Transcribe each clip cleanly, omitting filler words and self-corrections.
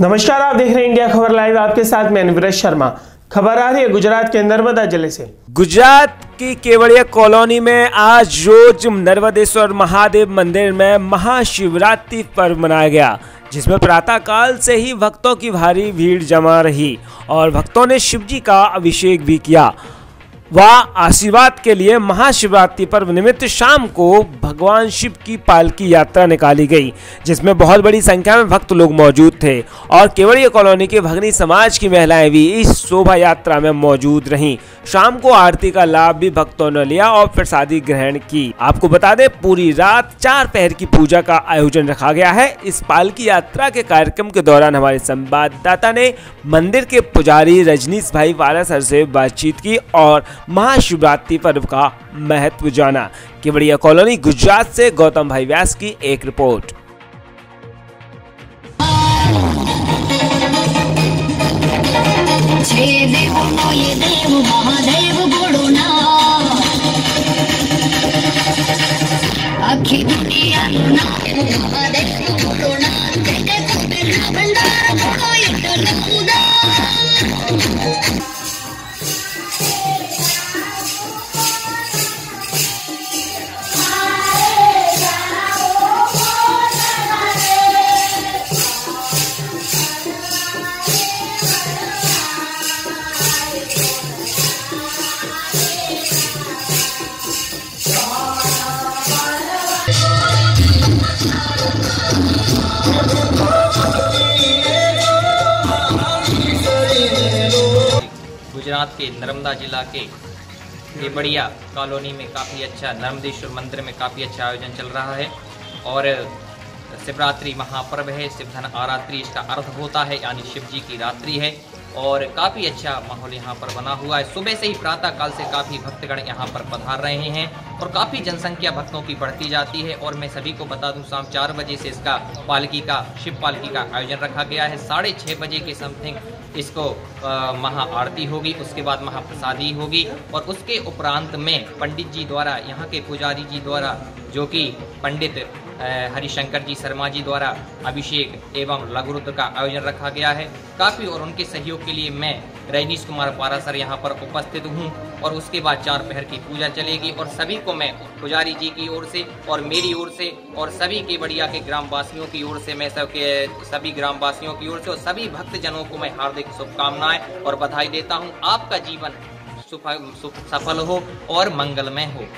नमस्कार, आप देख रहे हैं इंडिया खबर लाइव। आपके साथ मैं अनुव्रत शर्मा। खबर आ रही है गुजरात के नर्मदा जिले से। गुजरात की केवड़िया कॉलोनी में आज रोज नर्मदेश्वर महादेव मंदिर में महाशिवरात्रि पर्व मनाया गया, जिसमें प्रातःकाल से ही भक्तों की भारी भीड़ जमा रही और भक्तों ने शिवजी का अभिषेक भी किया। वह आशीर्वाद के लिए महाशिवरात्रि पर्व निमित्त शाम को भगवान शिव की पालकी यात्रा निकाली गई, जिसमें बहुत बड़ी संख्या में भक्त लोग मौजूद थे और केवड़िया कॉलोनी के भगनी समाज की महिलाएं भी इस शोभा यात्रा में मौजूद रहीं। शाम को आरती का लाभ भी भक्तों ने लिया और प्रसादी ग्रहण की। आपको बता दें, पूरी रात 4 पहर की पूजा का आयोजन रखा गया है। इस पालकी यात्रा के कार्यक्रम के दौरान हमारे संवाददाता ने मंदिर के पुजारी रजनीश भाई वालासर से बातचीत की और महाशिवरात्रि पर्व का महत्व जाना। केवड़िया कॉलोनी गुजरात से गौतम भाई व्यास की एक रिपोर्ट। गुजरात के नर्मदा जिला के केवड़िया कॉलोनी में काफ़ी अच्छा नर्मदेश्वर मंदिर में काफ़ी अच्छा आयोजन चल रहा है और शिवरात्रि महापर्व है। शिवधन आरात्रि इसका अर्थ होता है, यानी शिव जी की रात्रि है और काफ़ी अच्छा माहौल यहाँ पर बना हुआ है। सुबह से ही प्रातः काल से काफ़ी भक्तगण यहाँ पर पधार रहे हैं और काफ़ी जनसंख्या भक्तों की बढ़ती जाती है। और मैं सभी को बता दूं, शाम 4 बजे से इसका शिव पालकी का आयोजन रखा गया है। 6:30 बजे के समथिंग इसको महा आरती होगी, उसके बाद महाप्रसादी होगी और उसके उपरांत में पंडित जी द्वारा, यहाँ के पुजारी जी द्वारा, जो कि पंडित हरिशंकर जी शर्मा जी द्वारा अभिषेक एवं लघुरुद्र का आयोजन रखा गया है। काफ़ी और उनके सहयोग के लिए मैं रजनीश कुमार पारासर यहाँ पर उपस्थित हूँ और उसके बाद 4 पहर की पूजा चलेगी और सभी को मैं पुजारी जी की ओर से और मेरी ओर से और सभी केवड़िया के ग्रामवासियों की ओर से, मैं सभी ग्रामवासियों की ओर से और सभी भक्तजनों को मैं हार्दिक शुभकामनाएं और बधाई देता हूँ। आपका जीवन सफल हो और मंगलमय हो।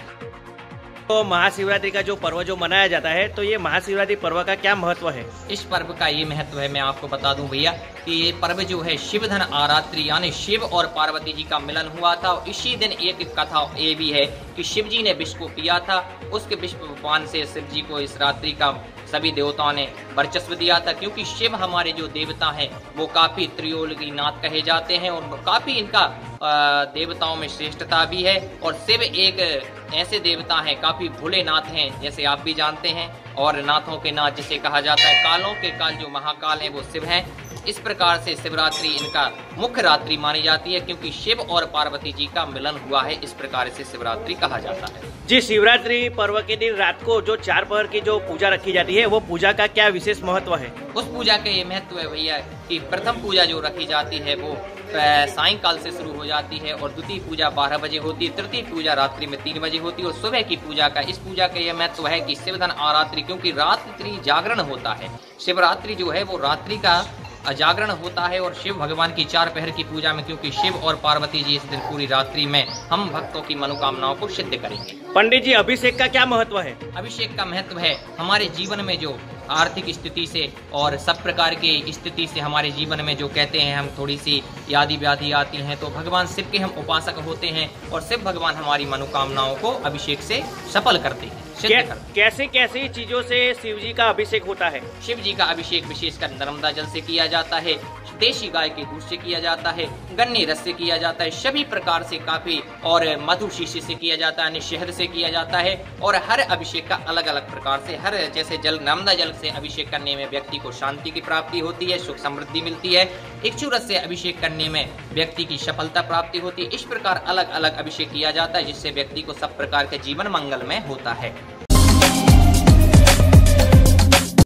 तो महाशिवरात्रि का जो पर्व जो मनाया जाता है, तो ये महाशिवरात्रि पर्व का क्या महत्व है? इस पर्व का ये महत्व है, मैं आपको बता दूं भैया कि ये पर्व जो है शिवधन आरात्रि यानी शिव और पार्वती जी का मिलन हुआ था। और इसी दिन एक कथा ये भी है कि शिव जी ने विष को पिया था, उसके विष पान से शिव जी को इस रात्रि का सभी देवताओं ने वर्चस्व दिया था, क्योंकि शिव हमारे जो देवता हैं वो काफी त्रिलोकी नाथ कहे जाते हैं और काफी इनका देवताओं में श्रेष्ठता भी है। और शिव एक ऐसे देवता हैं, काफी भोले नाथ हैं, जैसे आप भी जानते हैं, और नाथों के नाथ जिसे कहा जाता है, कालों के काल जो महाकाल है वो शिव हैं। इस प्रकार से शिवरात्रि इनका मुख्य रात्रि मानी जाती है, क्योंकि शिव और पार्वती जी का मिलन हुआ है। इस प्रकार से शिवरात्रि कहा जाता है। जी, शिवरात्रि पर्व के दिन रात को जो 4 पहर की जो पूजा रखी जाती है, वो पूजा का क्या विशेष महत्व है? उस पूजा का ये महत्व है भैया कि प्रथम पूजा जो रखी जाती है वो सायंकाल से शुरू हो जाती है और द्वितीय पूजा 12 बजे होती है, तृतीय पूजा रात्रि में 3 बजे होती है और सुबह की पूजा का, इस पूजा का यह महत्व है कि शिवधन आरात्रि, क्योंकि रात्रि जागरण होता है। शिवरात्रि जो है वो रात्रि का जागरण होता है और शिव भगवान की 4 पहर की पूजा में, क्योंकि शिव और पार्वती जी इस दिन पूरी रात्रि में हम भक्तों की मनोकामनाओं को सिद्ध करेंगे। पंडित जी, अभिषेक का क्या महत्व है? अभिषेक का महत्व है हमारे जीवन में जो आर्थिक स्थिति से और सब प्रकार की स्थिति से हमारे जीवन में जो कहते हैं हम थोड़ी सी यादी व्याधि आती हैं, तो भगवान शिव के हम उपासक होते हैं और शिव भगवान हमारी मनोकामनाओं को अभिषेक से सफल करते हैं। कैसे कैसे चीजों से शिव जी का अभिषेक होता है? शिव जी का अभिषेक विशेषकर नर्मदा जल से किया जाता है, देशी गाय के दूध से किया जाता है, गन्ने रस से किया जाता है, सभी प्रकार से काफी, और मधु शीशी से किया जाता है, शहद से किया जाता है। और हर अभिषेक का अलग अलग प्रकार से, हर जैसे जल नर्मदा जल से अभिषेक करने में व्यक्ति को शांति की प्राप्ति होती है, सुख समृद्धि मिलती है। इक्षु रस से अभिषेक करने में व्यक्ति की सफलता प्राप्ति होती है। इस प्रकार अलग अलग अभिषेक किया जाता है, जिससे व्यक्ति को सब प्रकार के जीवन मंगलमय होता है।